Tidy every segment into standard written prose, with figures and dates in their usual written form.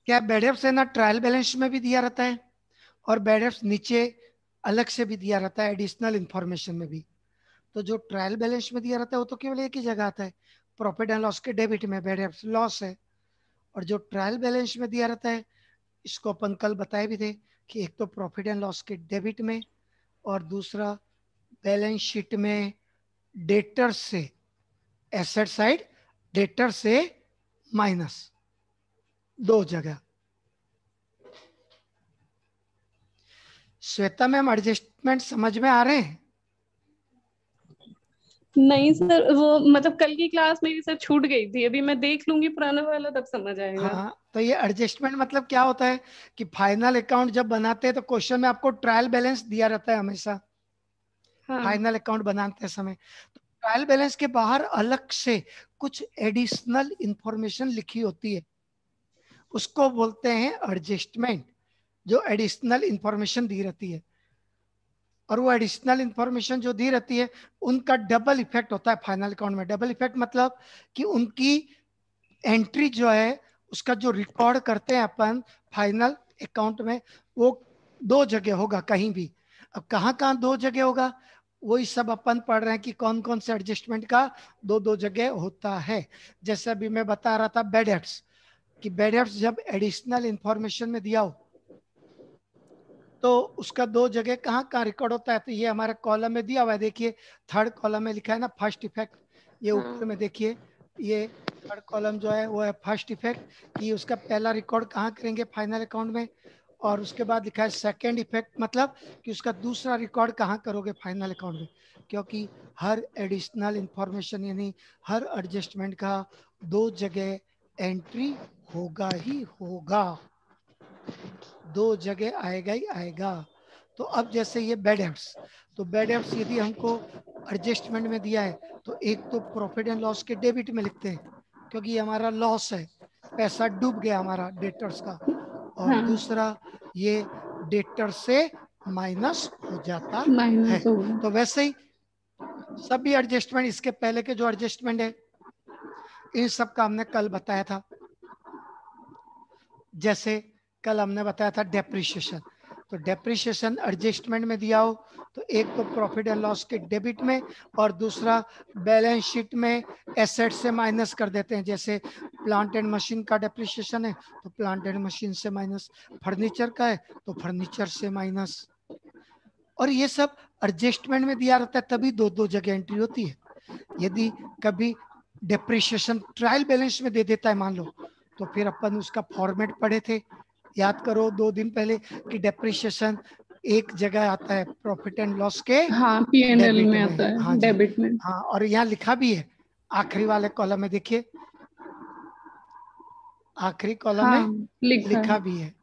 क्या bad debts है ना ट्रायल बैलेंस में भी दिया रहता है और बैड डेब्ट्स नीचे अलग से भी दिया रहता है एडिशनल इंफॉर्मेशन में भी। तो जो ट्रायल बैलेंस में दिया रहता है वो तो केवल एक ही जगह आता है, प्रॉफिट एंड लॉस के डेबिट में बैड डेब्ट्स लॉस है। और जो ट्रायल बैलेंस में दिया रहता है इसको अपन कल बताए भी थे कि एक तो प्रॉफिट एंड लॉस के डेबिट में और दूसरा बैलेंस शीट में डेटर से एसेट साइड, डेटर से माइनस, दो जगह। श्वेता मैम एडजस्टमेंट समझ में आ रहे हैं? नहीं सर, वो मतलब कल की क्लास मेरी सर छूट गई थी, अभी मैं देख लूंगी पुराना वाला तब समझ आएगा। हाँ, तो ये एडजस्टमेंट मतलब क्या होता है कि फाइनल अकाउंट जब बनाते हैं तो क्वेश्चन में आपको ट्रायल बैलेंस दिया रहता है हमेशा हाँ। फाइनल अकाउंट बनाते समय। तो ट्रायल बैलेंस के बाहर अलग से कुछ एडिशनल इंफॉर्मेशन लिखी होती है, उसको बोलते हैं एडजस्टमेंट, जो एडिशनल इंफॉर्मेशन दी रहती है। और वो एडिशनल इंफॉर्मेशन जो दी रहती है उनका डबल इफेक्ट होता है फाइनल अकाउंट में। डबल इफेक्ट मतलब कि उनकी एंट्री जो है उसका जो रिकॉर्ड करते हैं अपन फाइनल अकाउंट में वो दो जगह होगा कहीं भी। अब कहाँ कहाँ दो जगह होगा वही सब अपन पढ़ रहे हैं कि कौन कौन से एडजस्टमेंट का दो दो जगह होता है। जैसे अभी मैं बता रहा था बैड डेब्ट्स, कि बैड डेब्ट्स जब एडिशनल इंफॉर्मेशन में दिया हो तो उसका दो जगह कहाँ कहाँ रिकॉर्ड होता है। तो ये हमारे कॉलम में दिया हुआ है, देखिए थर्ड कॉलम में लिखा है ना फर्स्ट इफेक्ट, ये ऊपर में देखिए ये थर्ड कॉलम जो है वो है फर्स्ट इफेक्ट, कि उसका पहला रिकॉर्ड कहाँ करेंगे फाइनल अकाउंट में। और उसके बाद लिखा है सेकंड इफेक्ट, मतलब कि उसका दूसरा रिकॉर्ड कहाँ करोगे फाइनल अकाउंट में। क्योंकि हर एडिशनल इंफॉर्मेशन यानी हर एडजस्टमेंट का दो जगह एंट्री होगा ही होगा, दो जगह आएगा ही आएगा। तो अब जैसे ये बेड एड्स, तो बेड एड्स यदि हमको एडजस्टमेंट में दिया है तो एक तो प्रॉफिट एंड लॉस के डेबिट में लिखते हैं क्योंकि ये हमारा लॉस है, पैसा डूब गया हमारा डेटर्स का। और हाँ, दूसरा ये डेटर से माइनस हो जाता है। माइनस होगा। तो वैसे ही सभी एडजस्टमेंट, इसके पहले के जो एडजस्टमेंट है इन सब का हमने कल बताया था। जैसे कल हमने बताया था डेप्रिशिएशन, तो डेप्रिशिएशन एडजस्टमेंट में दिया हो तो एक तो प्रॉफिट एंड लॉस के डेबिट में और दूसरा बैलेंस शीट में एसेट से माइनस कर देते हैं। जैसे प्लांट एंड मशीन का डेप्रिशिएशन है तो प्लांट एंड मशीन से माइनस, फर्नीचर का है तो फर्नीचर से माइनस। और ये सब एडजस्टमेंट में दिया रहता है तभी दो दो जगह एंट्री होती है। यदि कभी डेप्रिशिएशन ट्रायल बैलेंस में दे देता है मान लो, तो फिर अपन उसका फॉर्मेट पढ़े थे, याद करो 2 दिन पहले, कि डेप्रिशिएशन एक जगह आता है प्रॉफिट एंड लॉस के हाँ, P&L डेबिट में में। आता हाँ है, जी, डेबिट में। हाँ, और यहाँ लिखा भी है आखिरी वाले कॉलम में, देखिए आखिरी कॉलम हाँ, में लिखा है। लिखा भी है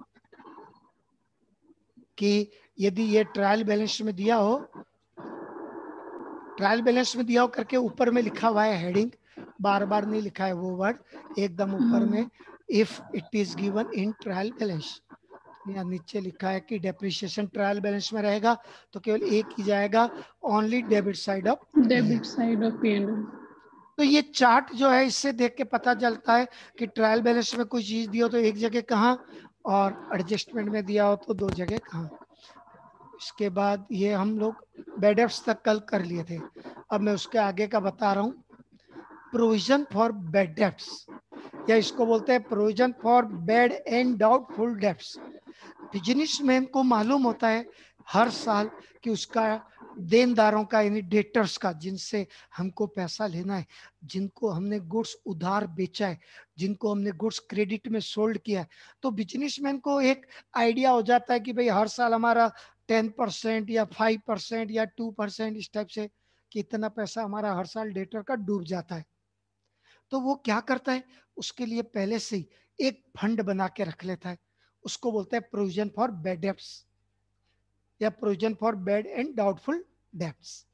कि यदि ये ट्रायल बैलेंस में दिया हो, ट्रायल बैलेंस में दिया हो करके ऊपर में लिखा हुआ है हेडिंग, बार बार नहीं लिखा है वो वर्ड, एकदम ऊपर में, if it is given in trial balance. यहाँ नीचे लिखा है कि डेप्रिशिएशन ट्रायल बैलेंस में रहेगा तो केवल एक ही जाएगा, only debit side of P&L। Debit side of P&L। तो ये चार्ट जो है इससे देख के पता चलता है कि ट्रायल बैलेंस में कोई चीज दी हो तो एक जगह कहाँ और एडजस्टमेंट में दिया हो तो दो जगह कहाँ। इसके बाद ये हम लोग बैड डेब्ट्स तक कल कर लिए थे। अब मैं उसके आगे का बता रहा हूँ, प्रोविजन फॉर बैड डेब्ट्स, या इसको बोलते हैं provision for bad and doubtful debts. Businessman को मालूम होता है हर साल कि उसका देनदारों का यानी डेटर्स का, जिनसे हमको पैसा लेना है, जिनको हमने गुड्स उधार बेचा है, जिनको हमने गुड्स क्रेडिट में सोल्ड किया है, तो बिजनेसमैन को एक आइडिया हो जाता है कि भाई हर साल हमारा 10% या 5% या 2% इस टाइप से कि इतना पैसा हमारा हर साल डेटर का डूब जाता है। तो वो क्या करता है, उसके लिए पहले से ही एक फंड बना के रख लेता है, उसको बोलते हैं प्रोविजन फॉर बैड डेब्ट्स या provision for bad and doubtful debts.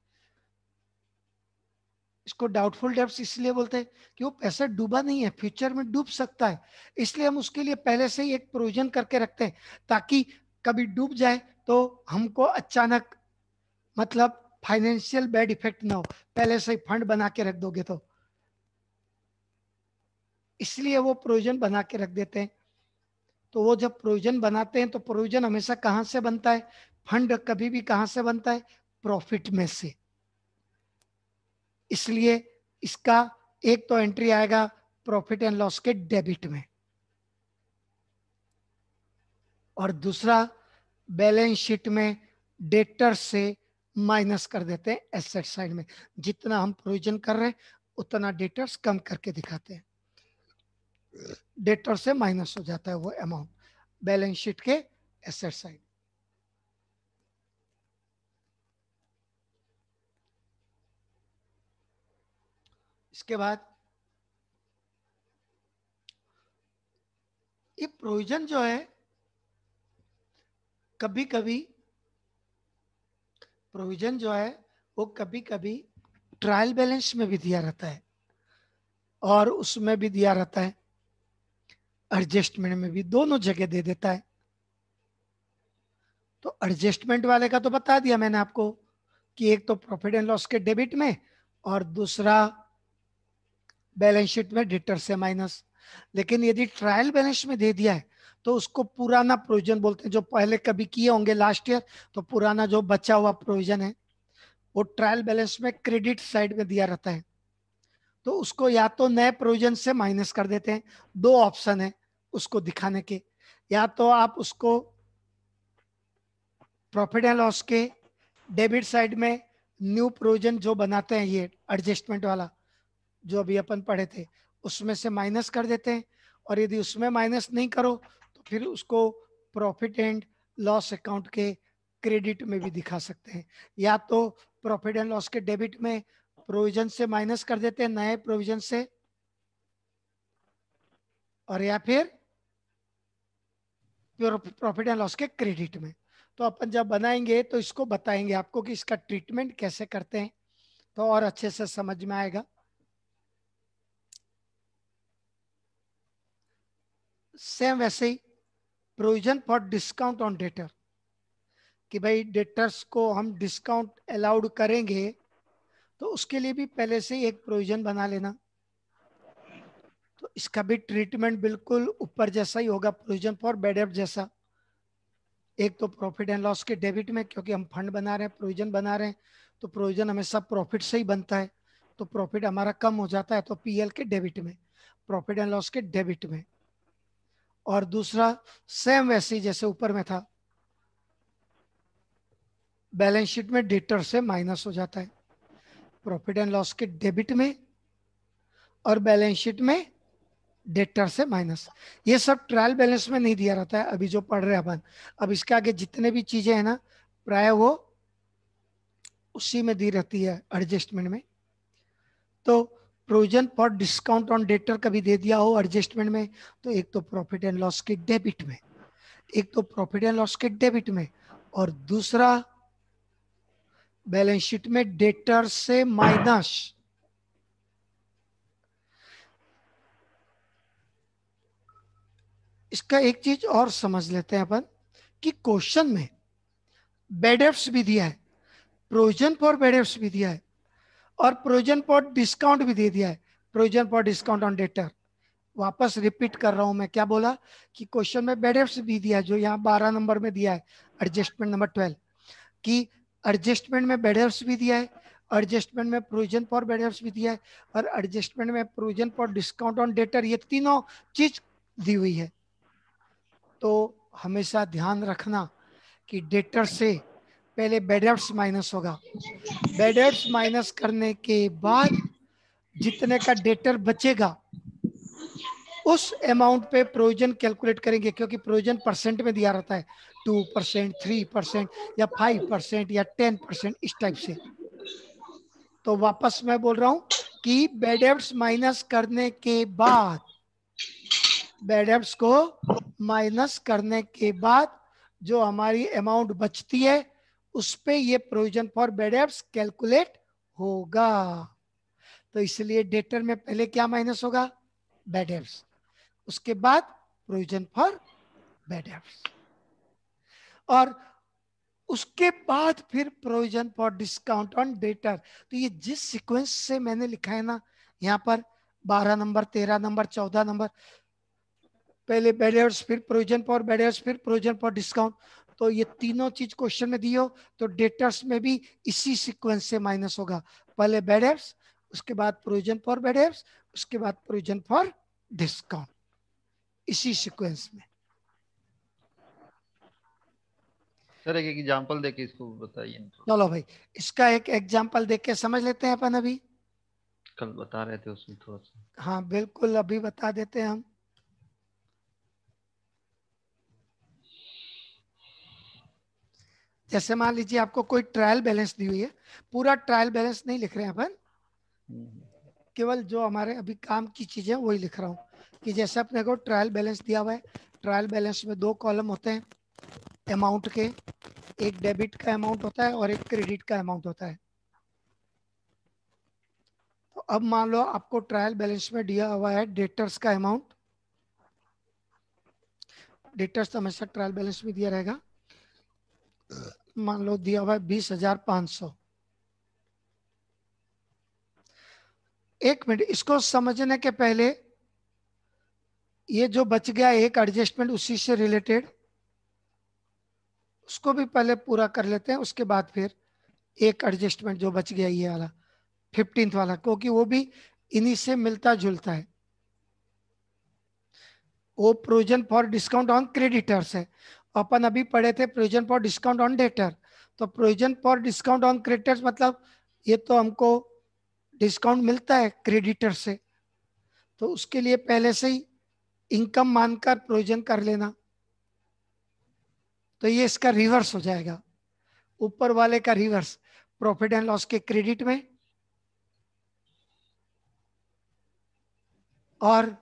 इसको डाउटफुल डेब्ट्स इसलिए बोलते हैं कि वो पैसा डूबा नहीं है, फ्यूचर में डूब सकता है, इसलिए हम उसके लिए पहले से ही एक प्रोविजन करके रखते हैं ताकि कभी डूब जाए तो हमको अचानक मतलब फाइनेंशियल बैड इफेक्ट ना हो, पहले से ही फंड बना के रख दोगे तो, इसलिए वो प्रोविजन बना के रख देते हैं। तो वो जब प्रोविजन बनाते हैं तो प्रोविजन हमेशा कहां से बनता है, फंड कभी भी कहां से बनता है, प्रॉफिट में से। इसलिए इसका एक तो एंट्री आएगा प्रॉफिट एंड लॉस के डेबिट में, और दूसरा बैलेंस शीट में डेटर से माइनस कर देते हैं एसेट साइड में। जितना हम प्रोविजन कर रहे हैं उतना डेटर्स कम करके दिखाते हैं, डेटर से माइनस हो जाता है वो अमाउंट बैलेंस शीट के एसेट साइड। इसके बाद ये प्रोविजन जो है कभी कभी प्रोविजन जो है वो कभी कभी ट्रायल बैलेंस में भी दिया रहता है और उसमें भी दिया रहता है, एडजस्टमेंट में भी, दोनों जगह दे देता है। तो एडजस्टमेंट वाले का तो बता दिया मैंने आपको कि एक तो प्रॉफिट एंड लॉस के डेबिट में और दूसरा बैलेंस शीट में डेटर से माइनस। लेकिन यदि ट्रायल बैलेंस में दे दिया है तो उसको पुराना प्रोविजन बोलते हैं, जो पहले कभी किए होंगे लास्ट ईयर, तो पुराना जो बचा हुआ प्रोविजन है वो ट्रायल बैलेंस में क्रेडिट साइड में दिया रहता है। तो उसको या तो नए प्रोविजन से माइनस कर देते हैं, दो ऑप्शन है उसको दिखाने के, या तो आप उसको प्रॉफिट एंड लॉस के डेबिट साइड में न्यू प्रोविजन जो बनाते हैं, ये एडजस्टमेंट वाला जो अभी अपन पढ़े थे, उसमें से माइनस कर देते हैं। और यदि उसमें माइनस नहीं करो तो फिर उसको प्रॉफिट एंड लॉस अकाउंट के क्रेडिट में भी दिखा सकते हैं। या तो प्रॉफिट एंड लॉस के डेबिट में प्रोविजन से माइनस कर देते हैं नए प्रोविजन से, और या फिर प्रॉफिट एंड लॉस के क्रेडिट में। तो अपन जब बनाएंगे तो इसको बताएंगे आपको कि इसका ट्रीटमेंट कैसे करते हैं, तो और अच्छे से समझ में आएगा। सेम वैसे ही provision for discount on debtor, कि भाई डेटर्स को हम डिस्काउंट अलाउड करेंगे तो उसके लिए भी पहले से ही एक प्रोविजन बना लेना। तो इसका भी ट्रीटमेंट बिल्कुल ऊपर जैसा ही होगा, प्रोविजन फॉर बैड डेब्ट जैसा। एक तो प्रॉफिट एंड लॉस के डेबिट में, क्योंकि हम फंड बना रहे हैं, प्रोविजन बना रहे हैं, तो प्रोविजन हमेशा प्रॉफिट से ही बनता है, तो प्रॉफिट हमारा कम हो जाता है, तो पीएल के डेबिट में, प्रॉफिट एंड लॉस के डेबिट में। और दूसरा सेम वैसे ही जैसे ऊपर में था, बैलेंस शीट में डेटर से माइनस हो जाता है, प्रॉफिट एंड लॉस के डेबिट में और बैलेंस शीट में डेटर से माइनस। ये सब ट्रायल बैलेंस में नहीं दिया रहता है अभी जो पढ़ रहे हैं अपन। अब इसके आगे जितने भी चीजें हैं ना, प्राय वो उसी में दी रहती है एडजस्टमेंट में। तो provision for discount on debtor कभी दे दिया हो एडजस्टमेंट में, तो एक तो प्रॉफिट एंड लॉस के डेबिट में, एक तो प्रॉफिट एंड लॉस के डेबिट में, और दूसरा बैलेंस शीट में डेटर से माइनस। इसका एक चीज और समझ लेते हैं अपन कि क्वेश्चन में बैड डेब्ट्स भी दिया है, प्रोविजन फॉर बैड डेब्ट्स भी दिया है, और प्रोविजन फॉर डिस्काउंट भी दे दिया है, provision for discount on debtor. वापस रिपीट कर रहा हूं मैं, क्या बोला कि क्वेश्चन में बैड डेब्ट्स भी दिया है, जो यहाँ 12 नंबर में दिया है, एडजस्टमेंट नंबर 12, कि एडजस्टमेंट में बैड डेब्ट्स भी दिया है, एडजस्टमेंट में प्रोविजन फॉर बैड डेब्ट्स भी दिया है, और एडजस्टमेंट में provision for discount on debtor, ये तीनों चीज दी हुई है। तो हमेशा ध्यान रखना कि डेटर से पहले बैड डेब्ट्स माइनस होगा, बैड डेब्ट्स माइनस करने के बाद जितने का डेटर बचेगा उस अमाउंट पे प्रोविजन कैलकुलेट करेंगे, क्योंकि प्रोविजन परसेंट में दिया रहता है, 2%, 3% या 5% या 10%, इस टाइप से। तो वापस मैं बोल रहा हूं कि बैड डेब्ट्स माइनस करने के बाद, बैड डेब्ट्स को माइनस करने के बाद जो हमारी अमाउंट बचती है उस पे ये provision for bad debts calculate होगा। तो इसलिए डेटर में पहले क्या माइनस होगा, बैड डेब्ट्स, उसके बाद प्रोविजन फॉर बैड डेब्ट्स, और उसके बाद फिर provision for discount on debtor. तो ये जिस सीक्वेंस से मैंने लिखा है ना, यहाँ पर 12 नंबर, 13 नंबर, 14 नंबर, पहले बेडर्स, फिर प्रोविजन फॉर बेडर्स, फिर प्रोविजन फॉर डिस्काउंट। तो ये तीनों चीज क्वेश्चन में दी हो तो डेटर्स में भी इसी सीक्वेंस से माइनस होगा। पहले बेडर्स, उसके बाद प्रोविजन फॉर बेडर्स, उसके बाद प्रोविजन फॉर डिस्काउंट, इसी सीक्वेंस में। सर एक एग्जांपल देके इसको बताइए। चलो भाई, इसका एक एग्जांपल देख के समझ लेते हैं अपन अभी। कल बता रहे थे उसमें थोड़ा सा। हाँ बिल्कुल, अभी बता देते हैं हम। जैसे मान लीजिए आपको कोई ट्रायल बैलेंस दी हुई है, पूरा ट्रायल बैलेंस नहीं लिख रहे हैं अपन, केवल जो हमारे अभी काम की चीजें वही लिख रहा हूँ। कि जैसे अपने को ट्रायल बैलेंस दिया हुआ है, ट्रायल बैलेंस में दो कॉलम होते हैं अमाउंट के, एक डेबिट का अमाउंट होता है और एक क्रेडिट का अमाउंट होता है। तो अब मान लो आपको ट्रायल बैलेंस में दिया हुआ है डेटर्स का अमाउंट, डेटर्स तो हमेशा ट्रायल बैलेंस में दिया रहेगा, मान लो दिया हुआ है 20,500। एक मिनट, इसको समझने के पहले ये जो बच गया एक एडजस्टमेंट उसी से रिलेटेड, उसको भी पहले पूरा कर लेते हैं, उसके बाद फिर एक एडजस्टमेंट जो बच गया ये वाला 15th वाला, क्योंकि वो भी इन्हीं से मिलता जुलता है। वो provision for discount on creditors है, अपन अभी पढ़े थे provision for discount on debtor. तो provision for discount on creditors मतलब ये तो हमको डिस्काउंट मिलता है क्रेडिटर से, तो उसके लिए पहले से ही इनकम मानकर प्रोविजन कर लेना। तो ये इसका रिवर्स हो जाएगा, ऊपर वाले का रिवर्स, प्रॉफिट एंड लॉस के क्रेडिट में और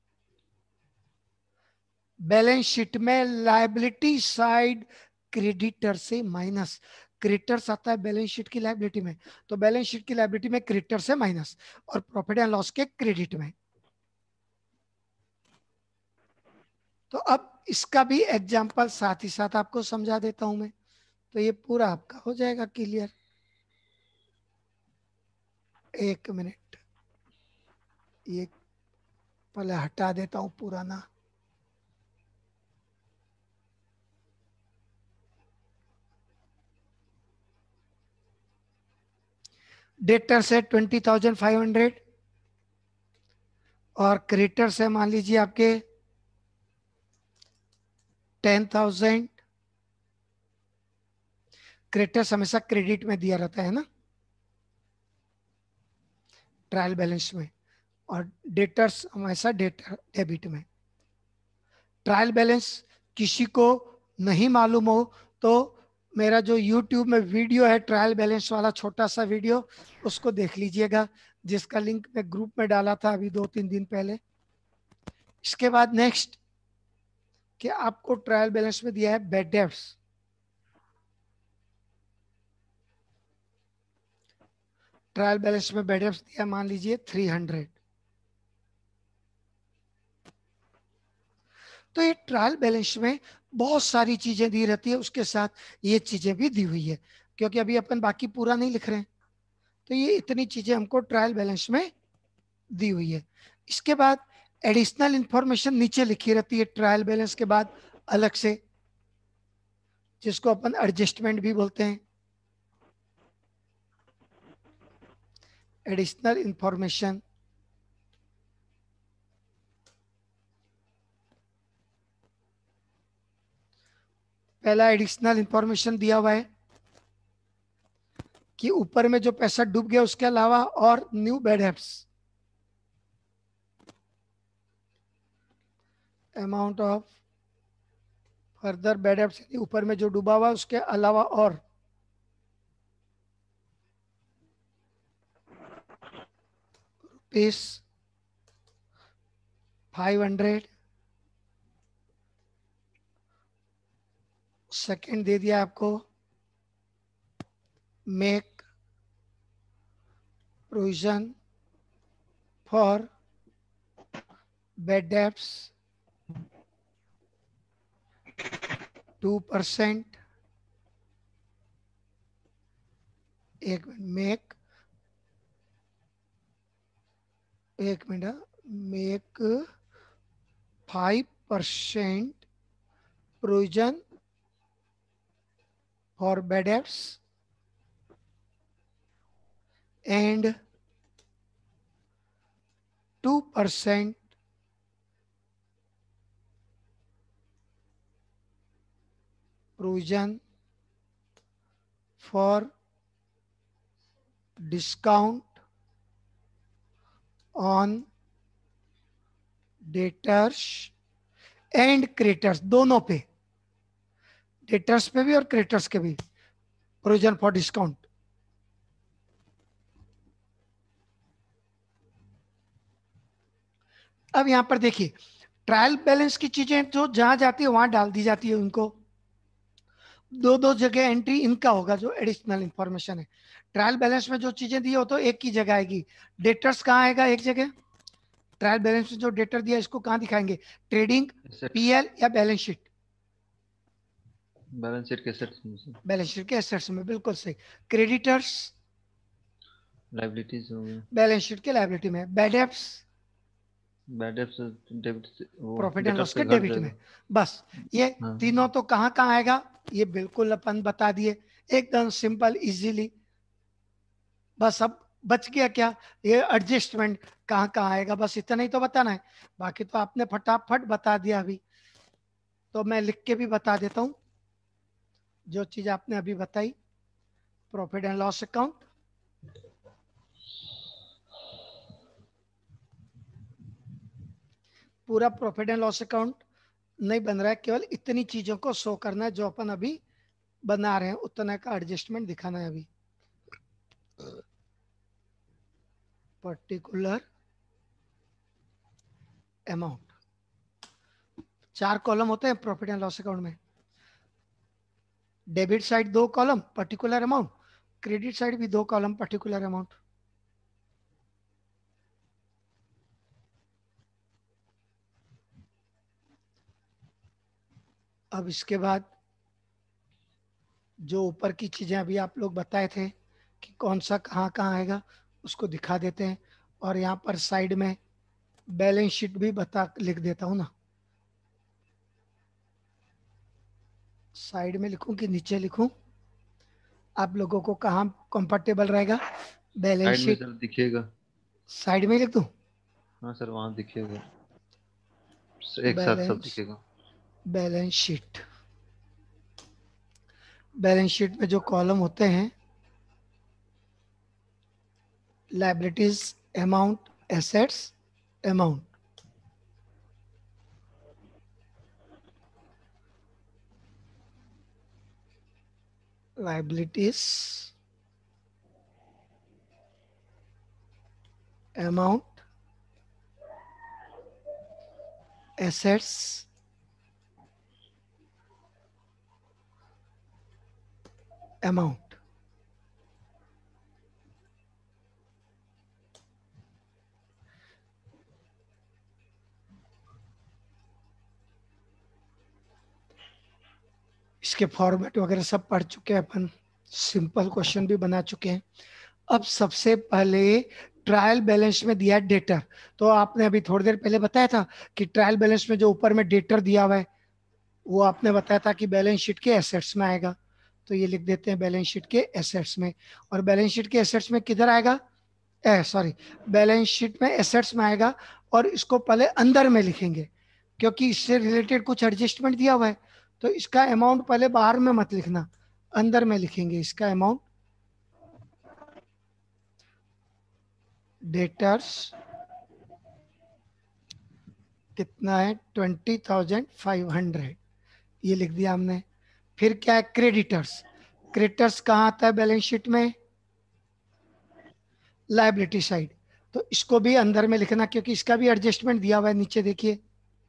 बैलेंस शीट में लायबिलिटी साइड क्रेडिटर से माइनस। क्रेडिटर्स आता है बैलेंस शीट की लायबिलिटी में, तो बैलेंस शीट की लायबिलिटी में क्रेडिटर से माइनस और प्रॉफिट एंड लॉस के क्रेडिट में। तो अब इसका भी एग्जांपल साथ ही साथ आपको समझा देता हूं मैं, तो ये पूरा आपका हो जाएगा क्लियर। एक मिनट, ये पहले हटा देता हूं पुराना। डेटर से 20,500 और क्रेडिटर से मान लीजिए आपके 10,000। क्रेडिटर्स हमेशा क्रेडिट में दिया रहता है ना ट्रायल बैलेंस में, और डेटर्स हमेशा डेबिट में। ट्रायल बैलेंस किसी को नहीं मालूम हो तो मेरा जो YouTube में वीडियो है ट्रायल बैलेंस वाला, छोटा सा वीडियो, उसको देख लीजिएगा, जिसका लिंक मैं ग्रुप में डाला था अभी 2-3 दिन पहले। इसके बाद नेक्स्ट कि आपको ट्रायल बैलेंस में दिया है बैड डेब्ट्स। ट्रायल बैलेंस में बैड डेब्ट्स दिया मान लीजिए 300। तो ये ट्रायल बैलेंस में बहुत सारी चीजें दी रहती है, उसके साथ ये चीजें भी दी हुई है, क्योंकि अभी अपन बाकी पूरा नहीं लिख रहे हैं। तो ये इतनी चीजें हमको ट्रायल बैलेंस में दी हुई है। इसके बाद एडिशनल इंफॉर्मेशन नीचे लिखी रहती है ट्रायल बैलेंस के बाद अलग से, जिसको अपन एडजस्टमेंट भी बोलते हैं। एडिशनल इंफॉर्मेशन, पहला एडिशनल इंफॉर्मेशन दिया हुआ है कि ऊपर में जो पैसा डूब गया उसके अलावा और new bad debts, amount of further bad debts, ऊपर में जो डूबा हुआ उसके अलावा और ₹500। सेकंड दे दिया आपको make provision for bad debts 2%। एक minute, make 5 percent provision for bad debts and 2% provision for discount on debtors and creditors, दोनों पे, डेटर्स पे भी और क्रेडिटर्स के भी प्रोविजन फॉर डिस्काउंट। अब यहां पर देखिए ट्रायल बैलेंस की चीजें जो जहां जाती है वहां डाल दी जाती है, उनको दो दो जगह एंट्री इनका होगा जो एडिशनल इंफॉर्मेशन है। ट्रायल बैलेंस में जो चीजें दी हो तो एक की जगह आएगी। डेटर्स कहाँ आएगा, एक जगह। ट्रायल बैलेंस में जो डेटर दिया इसको कहाँ दिखाएंगे, ट्रेडिंग, पीएल या बैलेंस शीट। बैलेंस शीट के एसेट्स में, बैलेंस शीट के एसेट्स में, बिल्कुल सही। क्रेडिटर्स लायबिलिटीज हो गई, बैलेंस शीट के लायबिलिटी में। Bad debts bad debts debit, वो प्रॉफिट एंड लॉस डेटर्स के का घट डेबिट में। जाएगा। बस ये हाँ। तीनों तो कहाँ कहाँ आएगा ये बिल्कुल अपन बता दिए, एकदम सिंपल इजीली। बस अब बच गया क्या, ये एडजस्टमेंट कहाँ कहाँ आएगा, बस इतना ही तो बताना है। बाकी तो आपने फटाफट बता दिया अभी, तो मैं लिख के भी बता देता हूँ जो चीज आपने अभी बताई। प्रॉफिट एंड लॉस अकाउंट, पूरा प्रॉफिट एंड लॉस अकाउंट नहीं बन रहा है, केवल इतनी चीजों को शो करना है जो अपन अभी बना रहे हैं, उतना का एडजस्टमेंट दिखाना है अभी। पर्टिकुलर अमाउंट, 4 कॉलम होते हैं प्रॉफिट एंड लॉस अकाउंट में। Debit side 2 column particular amount, credit side भी 2 कॉलम पर्टिकुलर अमाउंट। अब इसके बाद जो ऊपर की चीजें अभी आप लोग बताए थे कि कौन सा कहाँ कहाँ आएगा उसको दिखा देते हैं। और यहाँ पर साइड में बैलेंस शीट भी बता लिख देता हूँ ना, साइड में लिखूं कि नीचे लिखूं, आप लोगों को कहाँ कंफर्टेबल रहेगा। बैलेंस साइड में शीट सर दिखेगा। साइड में लिख दूं, हाँ सर वहाँ दिखेगा, एक साथ सब बैलेंस दिखेगा। Balance sheet. बैलेंस शीट में जो कॉलम होते हैं, liabilities amount, assets amount. Liabilities amount, assets amount. इसके फॉर्मेट वगैरह सब पढ़ चुके हैं अपन, सिंपल क्वेश्चन भी बना चुके हैं। अब सबसे पहले ट्रायल बैलेंस में दिया डेटर, तो आपने अभी थोड़ी देर पहले बताया था कि ट्रायल बैलेंस में जो ऊपर में डेटर दिया हुआ है वो आपने बताया था कि बैलेंस शीट के एसेट्स में आएगा, तो ये लिख देते हैं बैलेंस शीट के एसेट्स में। और बैलेंस शीट के एसेट्स में किधर आएगा, सॉरी, बैलेंस शीट में एसेट्स में आएगा। और इसको पहले अंदर में लिखेंगे क्योंकि इससे रिलेटेड कुछ एडजस्टमेंट दिया हुआ है, तो इसका अमाउंट पहले बाहर में मत लिखना, अंदर में लिखेंगे इसका अमाउंट। डेटर्स कितना है, 20,500, ये लिख दिया हमने। फिर क्या है, क्रेडिटर्स। क्रेडिटर्स कहाँ आता है बैलेंस शीट में, लायबिलिटी साइड, तो इसको भी अंदर में लिखना क्योंकि इसका भी एडजस्टमेंट दिया हुआ है। नीचे देखिए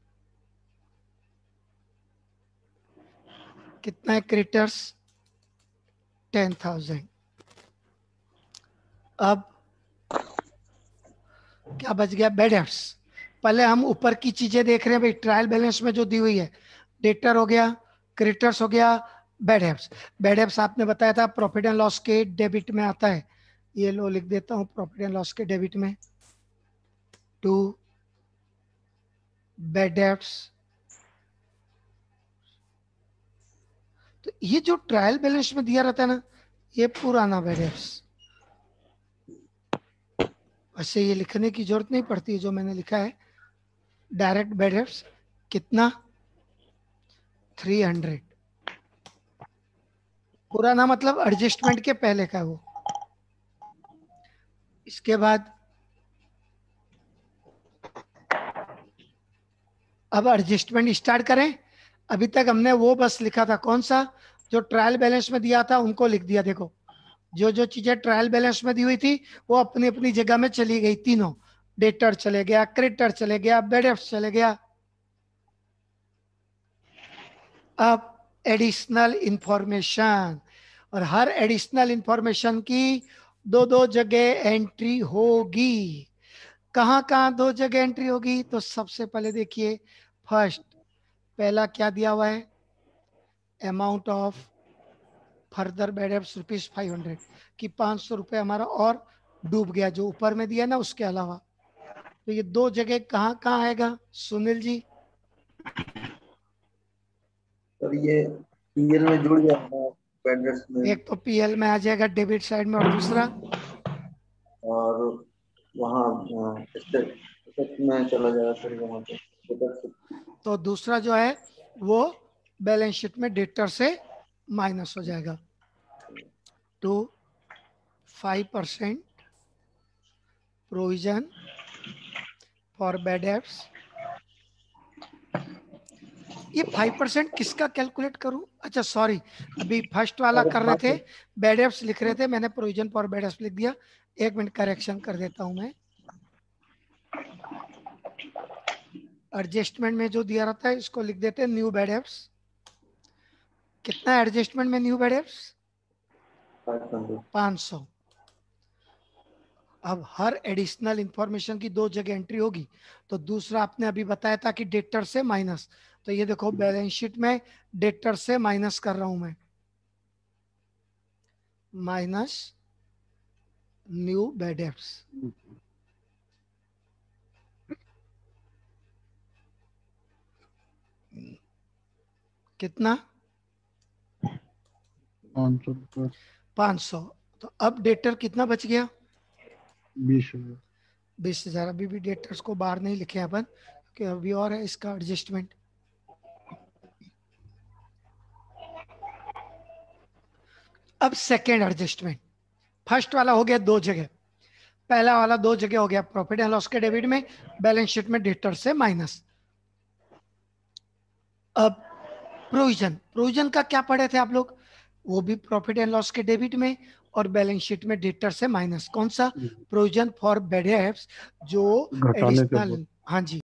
कितना है क्रेडिटर्स, 10,000। अब क्या बच गया, बैड डेब्ट्स। पहले हम ऊपर की चीजें देख रहे हैं भाई, ट्रायल बैलेंस में जो दी हुई है, डेटर हो गया, क्रेडिटर्स हो गया, बैड डेब्ट्स। बैड डेब्ट्स आपने बताया था प्रॉफिट एंड लॉस के डेबिट में आता है, ये लो लिख देता हूं प्रॉफिट एंड लॉस के डेबिट में। टू बैड डेब्ट्स ये जो ट्रायल बैलेंस में दिया रहता है ना, ये पुराना बैड डेब्ट्स। वैसे ये लिखने की जरूरत नहीं पड़ती है जो मैंने लिखा है। डायरेक्ट बैड डेब्ट्स कितना, 300। पुराना मतलब एडजस्टमेंट के पहले का वो। इसके बाद अब एडजस्टमेंट स्टार्ट करें। अभी तक हमने वो बस लिखा था, कौन सा, जो ट्रायल बैलेंस में दिया था उनको लिख दिया। देखो जो जो चीजें ट्रायल बैलेंस में दी हुई थी वो अपनी अपनी जगह में चली गई तीनों। डेटर चले गया, क्रेडिटर चले गया, बैड डेब्ट्स चले गया। अब एडिशनल इंफॉर्मेशन, और हर एडिशनल इंफॉर्मेशन की दो दो जगह एंट्री होगी। कहाँ कहाँ दो जगह एंट्री होगी, तो सबसे पहले देखिए फर्स्ट, पहला क्या दिया हुआ है, amount of further bad debts ₹500 कि 500 रुपये हमारा और डूब गया, जो ऊपर में दिया ना उसके अलावा। तो ये दो जगह कहाँ कहाँ आएगा सुनील जी? और ये पीएल में जुड़ जाएगा बैड डेब्ट्स में, एक तो पीएल में आ जाएगा डेबिट साइड में, और दूसरा और वहाँ स्टेट में चला जाएगा फिर वहाँ पे। तो दूसरा जो है वो बैलेंस शीट में डेटर से माइनस हो जाएगा। तो 5% प्रोविजन फॉर बैड डेब्ट्स। ये 5% किसका कैलकुलेट करूं? अच्छा सॉरी, अभी फर्स्ट वाला कर रहे थे, बैड डेब्ट्स लिख रहे थे, मैंने प्रोविजन फॉर बैड डेब्ट्स लिख दिया। एक मिनट करेक्शन कर देता हूं मैं। एडजस्टमेंट में जो दिया रहता है इसको लिख देते हैं न्यू बैड डेब्ट्स। कितना एडजस्टमेंट में न्यू बैड डेब्ट्स? 500। अब हर एडिशनल इंफॉर्मेशन की दो जगह एंट्री होगी। तो दूसरा आपने अभी बताया था कि डेटर से माइनस, तो ये देखो बैलेंस शीट में डेटर से माइनस कर रहा हूं मैं, माइनस न्यू बैड डेब्ट्स। कितना? 500। तो अब डेटर कितना बच गया? 20,000। अभी भी डेटर्स को बाहर नहीं लिखे अपन, कि अभी और है इसका एडजस्टमेंट। अब सेकेंड एडजस्टमेंट, फर्स्ट वाला हो गया दो जगह, पहला वाला दो जगह हो गया प्रॉफिट एंड लॉस के डेबिट में, बैलेंस शीट में डेटर से माइनस। अब प्रोविजन, प्रोविजन का क्या पढ़े थे आप लोग? वो भी प्रॉफिट एंड लॉस के डेबिट में और बैलेंस शीट में डेटर से माइनस। कौन सा? प्रोविजन फॉर बैड डेब्ट्स, जो एडिशनल, हाँ जी,